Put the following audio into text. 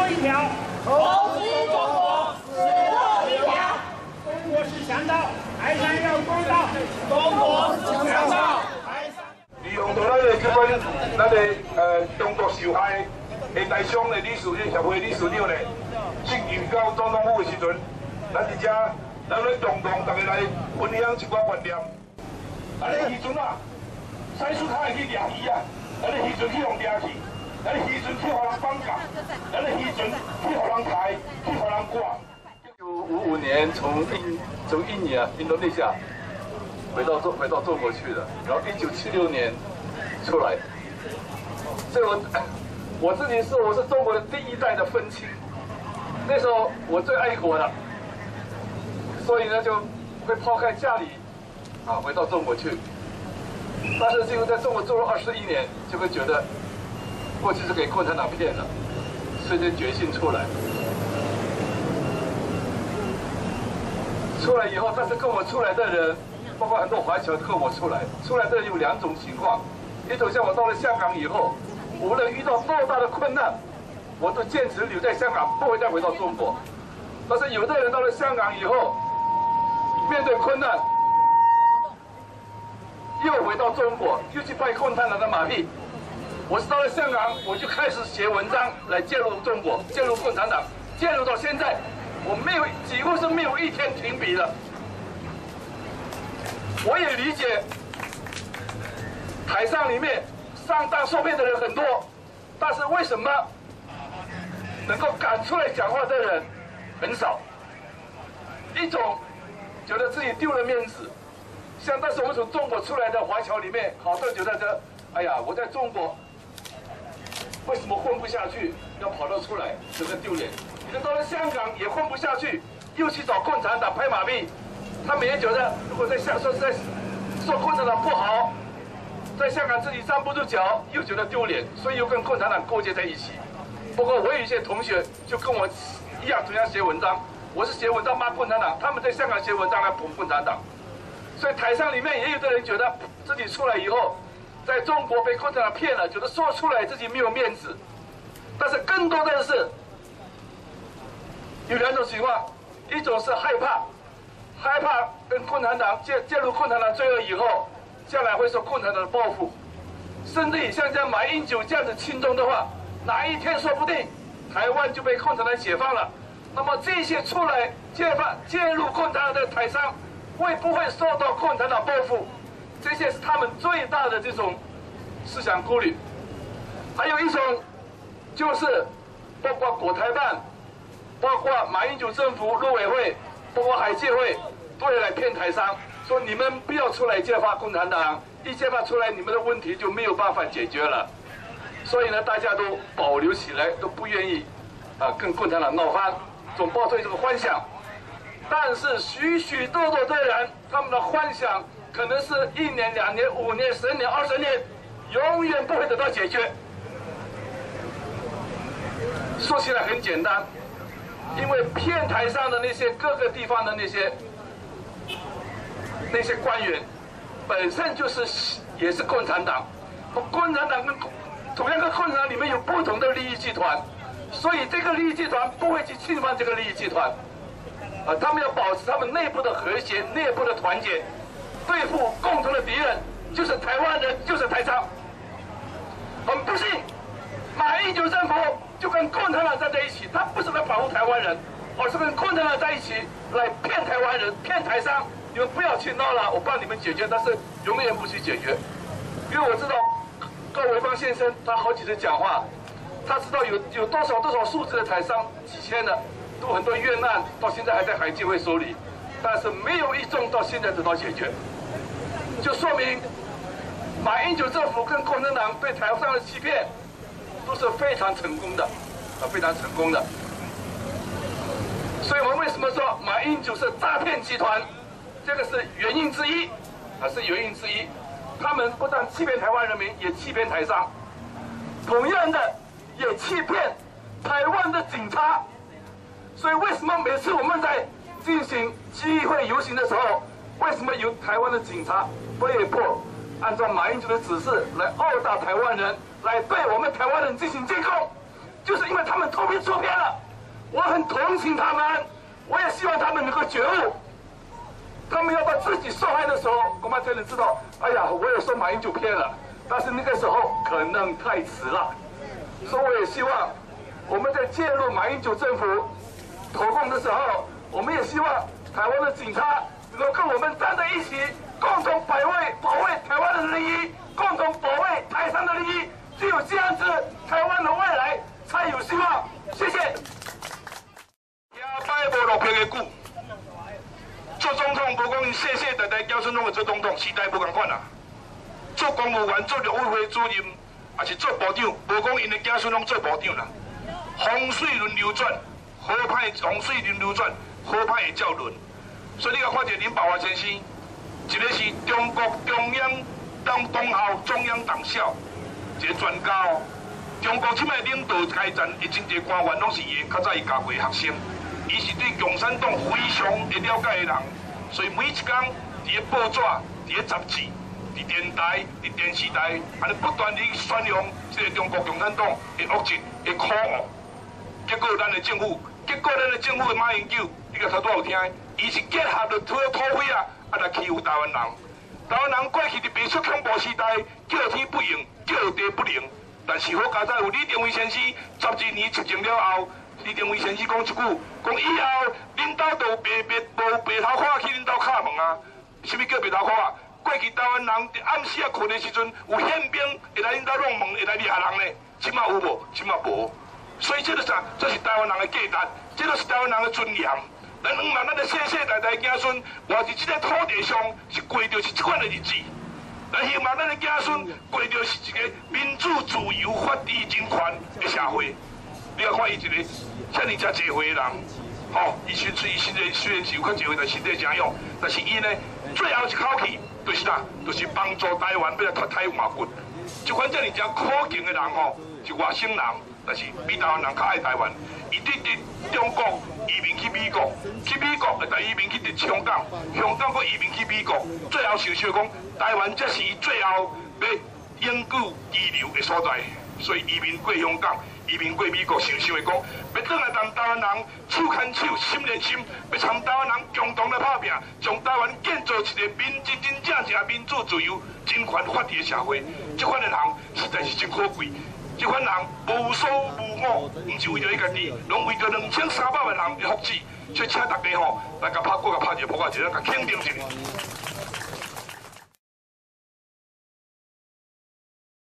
一条， 同心中国，始作佞佯。 中国是强盗，台山要公道。 中国是强盗，台山。 利用到咱的这本中国受害的台商的理事协会理事长呢，进入到总统府的时阵，咱伫遮，咱咧动大家来分享一寡观念。咱咧渔船啊，使出海去掠鱼啊，咱咧渔船去互掠去，咱咧渔船去互人绑架，咱咧渔船去互人抬，去互人挂。 1955年从印尼印度尼西亚回到中国去的，然后1976年出来，所以我自己我是中国的第一代的分亲，那时候我最爱国了，所以呢就会抛开家里回到中国去，但是结果在中国做了21年，就会觉得过去是给共产党骗了，所以就决心出来。出来以后，但是跟我出来的人，包括很多华侨跟我出来的人有2种情况，一种像我到了香港以后，无论遇到多大的困难，我都坚持留在香港，不会再回到中国。但是有的人到了香港以后，面对困难，又回到中国，又去拍共产党的马屁。我是到了香港，我就开始写文章来介入中国，介入共产党，介入到现在。我几乎是没有一天停笔的。我也理解，台上里面上当受骗的人很多，但是为什么能够敢出来讲话的人很少？一种觉得自己丢了面子，像但是我们从中国出来的华侨里面，好多觉得哎呀，我在中国为什么混不下去，要跑到出来，觉得丢脸。有的到了香港也混不下去，又去找共产党拍马屁。他们也觉得，如果在说共产党不好，在香港自己站不住脚，又觉得丢脸，所以又跟共产党勾结在一起。不过我有一些同学就跟我一样，同样写文章，我是写文章骂共产党，他们在香港写文章来捧共产党。所以台上里面也有的人觉得自己出来以后，在中国被共产党骗了，觉得说出来自己没有面子。但是更多的是。有2种情况，一种是害怕跟共产党介入共产党罪恶以后，将来会受共产党的报复，甚至于像马英九这样子亲中的话，哪一天说不定台湾就被共产党解放了。那么这些出来介入共产党的台商，会不会受到共产党报复？这些是他们最大的这种思想顾虑。还有一种就是包括国台办。包括马英九政府、陆委会，包括海协会，都会来骗台商，说你们不要出来揭发共产党，一揭发出来，你们的问题就没有办法解决了。所以呢，大家都保留起来，都不愿意跟共产党闹翻，总抱着这个幻想。但是许许多多的人，他们的幻想可能是1年、2年、5年、10年、20年，永远不会得到解决。说起来很简单。因为骗台上的那些各个地方的那些官员，本身也是共产党，共产党同样跟共产党里面有不同的利益集团，所以这个利益集团不会去侵犯这个利益集团，他们要保持他们内部的和谐、内部的团结，对付共同的敌人，就是台湾人，就是台商。很不幸，马英九政府就跟共产党站在一起，他不是来保护台湾人，而是跟共产党在一起来骗台湾人、骗台商。你们不要去闹了，我帮你们解决，但是永远不去解决。因为我知道高维邦先生他好几次讲话，他知道有多少数字的台商，几千的，都很多冤案，到现在还在海基会手里，但是没有一宗到现在得到解决，就说明马英九政府跟共产党对台湾的欺骗。都是非常成功的，非常成功的。所以我们为什么说马英九是诈骗集团？这个是原因之一，是原因之一。他们不但欺骗台湾人民，也欺骗台商，同样的也欺骗台湾的警察。所以为什么每次我们在进行集会游行的时候，为什么有台湾的警察被迫按照马英九的指示来殴打台湾人？来对我们台湾人进行监控， 就是因为他们投票出偏了。我很同情他们，我也希望他们能够觉悟。他们要到自己受害的时候，恐怕才能知道，哎呀，我也说马英九骗了，但是那个时候可能太迟了。所以我也希望我们在介入马英九政府投共的时候，我们也希望台湾的警察能够跟我们站在一起，共同保卫台湾的利益，共同保卫台商的利益。只有这样子，台湾的未来才有希望。谢谢。 也摆无落票的久，做总统无讲因世世代代子孙拢会做总统，时代无共款啊。做公务员、做陆委会主任，也是做部长，无讲因的子孙拢做部长啦。风水轮流转，好歹风水轮流转，好歹会照轮。所以你甲看一个林保华先生，一个是中国中央党校中央党校一个专家哦。中国即摆领导开战，伊真侪官员拢是伊较早伊教过学生，伊是对共产党非常会了解的人，所以每一天伫咧报纸、伫咧杂志、伫电台、伫电视台，安尼不断地宣扬这个中国共产党的恶迹、的可恶。结果咱的政府的马英九，你甲头拄有听，伊是结合了土匪啊，来欺负台湾人。台湾人过去伫白色恐怖时代，叫天不应，叫地不灵。但是好佳在有李登辉先生12年执政了后，李登辉先生讲一句，讲以后领导都无白头壳去领导敲门啊。什么叫白头壳啊？过去台湾人伫暗时啊困的时阵，有宪兵会来领导弄门，会来掠人呢。即马有无？即马无。所以这个啥？这是台湾人的价值，这个是台湾人的尊严。咱咱的世世代代子孙，活伫这个土地上，是过着是这款的日子。咱希望咱的子孙过着是一个民主、自由、法治、人权的社会。你要看伊一个遮尔遮济岁的人，吼，伊身体虽然是有较济岁，但身体真勇，但是伊呢，最后一口气就是啥？就是帮助台湾要来脱台湾骨。这款遮尔遮可敬的人吼，是外省人，但是比台湾人较爱台湾。伊伫中国移民去美国，去美国再移民去香港，香港搁移民去美国，最后想想讲，台湾才是伊最后要永久居留的所在。所以移民过香港，移民过美国，想想的讲，要转来同台湾人手牵手、心连心，要同台湾人共同来打拼，将台湾建造一个真正民主、自由、人权、法治的社会。这款的人实在是真可贵。这款人无私无我，唔是为着伊家己，拢为着2300万人的福祉。所以请大家吼，来甲拍一个扑克，一个肯定一下。